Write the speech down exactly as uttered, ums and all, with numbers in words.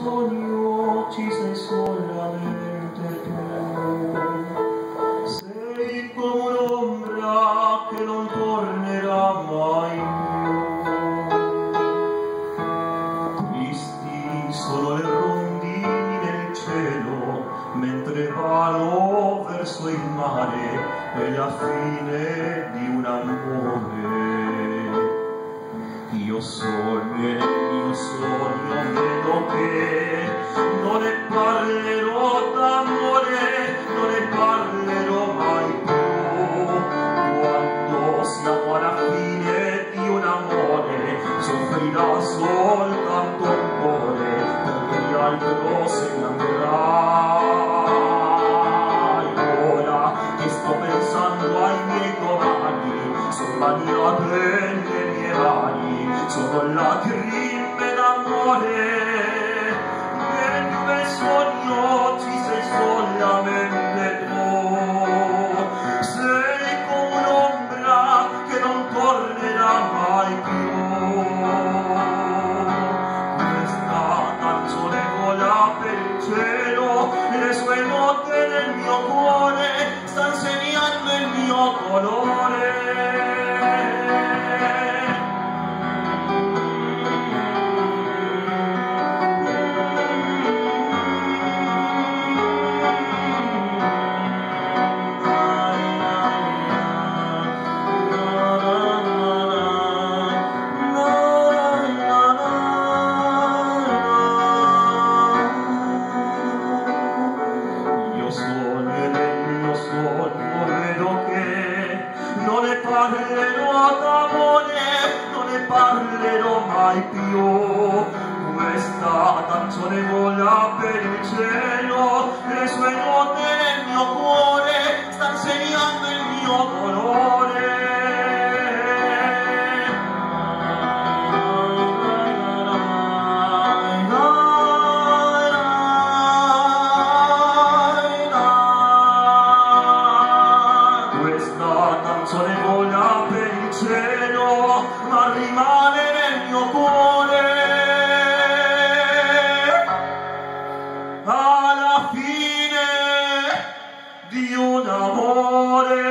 sogno ci sei solamente tu. Sei come un'ombra che non tornerà mai più. Tristi sono le rondini del cielo mentre vano verso il mare e la fine di un amore. Io sogno e nel mio sogno vedo che non ne parlerò d'amore, non ne parlerò mai più. Quando siamo alla fine di un amore, soffrirà soltanto un cuore, perché gli altri se ne andrai. Ora che sto pensando ai miei domani, sono bagnate le mie mani, sono lacrime d'amore. Nel mio sogno ci sei solamente tu. Sei come un'ombra che non tornerà mai più. Questa canzone vola per il cielo e le sue note nel mio cuore stanno segnando il mio colore. Non ne parlerò d'amore, non ne parlerò mai più. Questa canzone vola per il cielo e le sue note nel mio cuore stanno segnando il mio colore. Canzone vola per il cielo, ma rimane nel mio cuore. Alla fine di un amore.